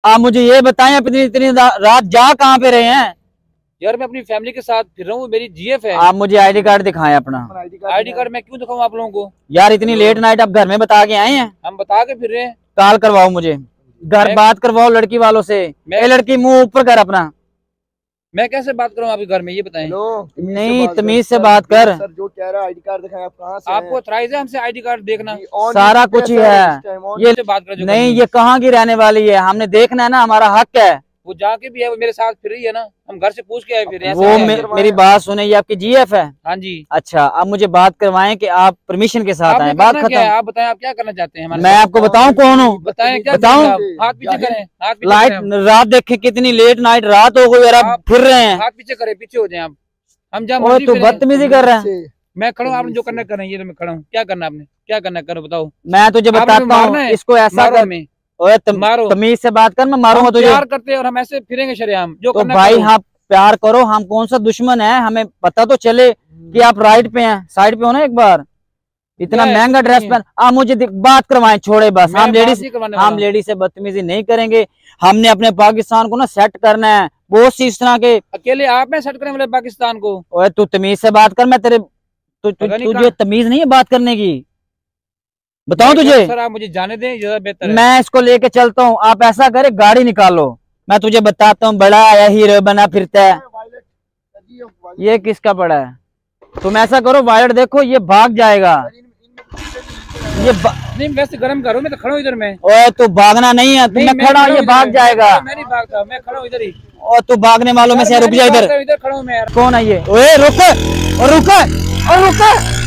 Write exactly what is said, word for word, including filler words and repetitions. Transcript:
आप मुझे ये बताएं, अपनी इतनी रात जा कहाँ पे रहे हैं? यार मैं अपनी फैमिली के साथ फिर रहा हूँ, मेरी जीएफ है। आप मुझे आईडी कार्ड दिखाएं अपना। आईडी कार्ड मैं क्यों दिखाऊं आप लोगों को? यार इतनी लेट नाइट आप घर में बता के आए हैं? हम बता के फिर रहे हैं। कॉल करवाओ मुझे, घर बात करवाओ लड़की वालों से। मैं लड़की मुंह ऊपर कर अपना। मैं कैसे बात करूं आपके घर में, ये बताएं। नहीं तमीज से बात कर। सर जो कह रहा है आईडी कार्ड दिखाएं, आप कहां से? आपको अथराइज है हमसे आईडी कार्ड देखना? सारा कुछ ही है। ये बात कर नहीं, ये कहाँ की रहने वाली है? हमने देखना है ना, हमारा हक है। वो जाके भी है, वो मेरे साथ फिर रही है ना, हम घर से पूछ के आए फिर। वो मे, मेरी बात सुने, ये आपकी जीएफ है? हाँ जी। अच्छा, अब मुझे बात करवाएं कि आप परमिशन के साथ आए। बात खत्म। आप बताएं आप क्या करना चाहते हैं? मैं आपको बताऊं कौन हूँ? बताएं क्या बताऊं? हाथ पीछे करें, हाथ पीछे लाइट रात देखे, कितनी लेट नाइट रात हो गई और आप फिर रहे हैं। हाथ पीछे करें, पीछे हो जाए आप। हम जहाँ तो बदतमीजी कर रहे हैं। मैं खड़ा हूँ, आपने जो करना करें, ये तो मैं खड़ा हूँ। क्या करना आपने, क्या करना करो बताओ। मैं तुझे बताता हूँ, इसको ऐसा कर। में ओए तम, मारो, तमीज से बात कर, मैं मारूंगा तुझे। प्यार करते हैं और हम ऐसे फिरेंगे शरेआम जो तो भाई हाँ प्यार करो, हम कौन सा दुश्मन है? हमें पता तो चले कि आप राइट पे हैं, साइड पे हो ना। एक बार इतना महंगा ड्रेस पहन, आप मुझे बात करवाएं, छोड़े बस। हम लेडीज हम लेडीज से बदतमीजी नहीं करेंगे। हमने अपने पाकिस्तान को ना सेट करना है। बहुत सी इस तरह के अकेले आप में सेट करने वाले पाकिस्तान को। ओए तू तमीज से बात कर। मैं तेरे तुझे तमीज नहीं है बात करने की? बताऊं तुझे? सर आप मुझे जाने दें, ज्यादा बेहतर है। मैं इसको लेके चलता हूँ। आप ऐसा करे, गाड़ी निकालो, मैं तुझे बताता हूँ। बड़ा आया हीरो बना फिरता है। ये किसका पड़ा है? तुम ऐसा करो, वायरट देखो, ये भाग जाएगा। ये नहीं वैसे गर्म करो, मैं तो खड़ा हूँ इधर में। ओए तू भागना नहीं है, तुम मैं खड़ा हूँ, ये भाग जाएगा। मैं नहीं भागता, मैं खड़ा हूँ इधर ही। और तू भागने वालों में से रुक जा इधर। इधर खड़ा हूँ मैं। कौन है ये? ओए रुक, और रुक, और रुक।